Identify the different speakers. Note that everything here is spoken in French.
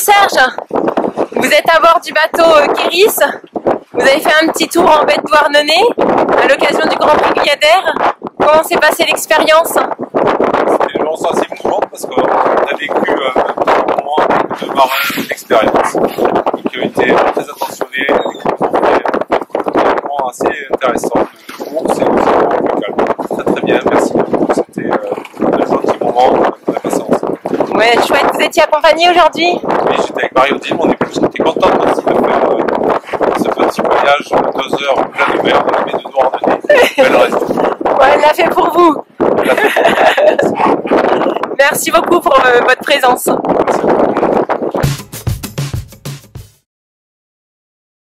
Speaker 1: Serge, vous êtes à bord du bateau Kéris. Vous avez fait un petit tour en baie de Douarnenez à l'occasion du Grand Prix Guyadère. Comment s'est passée l'expérience?
Speaker 2: C'était une expérience assez émouvante parce qu'on a vécu un moment avec deux marins d'expérience qui ont été très attentionnés, vraiment assez intéressant. Le cours, c'est vraiment calme. Très bien, merci beaucoup. C'était un gentil moment de la passance.
Speaker 1: Ouais, chouette. Vous étiez accompagné aujourd'hui?
Speaker 2: Oui, j'étais avec Marie-Odile, mon épouse, qui était contente aussi de faire ce petit voyage de 2 heures plein de mer dans la baie de Douarnenez. Elle reste.
Speaker 1: Ouais, elle l'a fait pour vous. Merci beaucoup pour votre présence.